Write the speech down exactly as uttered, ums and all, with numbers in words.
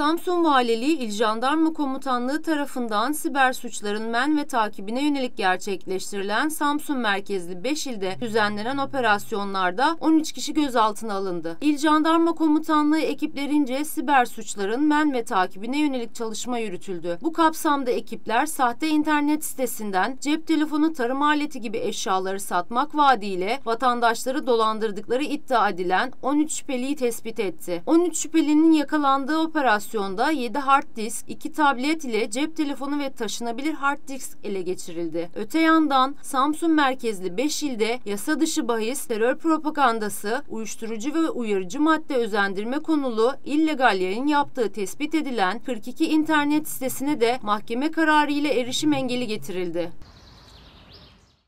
Samsun Valiliği İl Jandarma Komutanlığı tarafından siber suçların men ve takibine yönelik gerçekleştirilen Samsun merkezli beş ilde düzenlenen operasyonlarda on üç kişi gözaltına alındı. İl Jandarma Komutanlığı ekiplerince siber suçların men ve takibine yönelik çalışma yürütüldü. Bu kapsamda ekipler sahte internet sitesinden cep telefonu, tarım aleti gibi eşyaları satmak vaadiyle vatandaşları dolandırdıkları iddia edilen on üç şüpheliyi tespit etti. on üç şüphelinin yakalandığı operasyonda yedi hard disk, iki tablet ile cep telefonu ve taşınabilir hard disk ele geçirildi. Öte yandan Samsun merkezli beş ilde yasa dışı bahis, terör propagandası, uyuşturucu ve uyarıcı madde özendirme konulu illegal yayın yaptığı tespit edilen kırk iki internet sitesine de mahkeme kararı ile erişim engeli getirildi.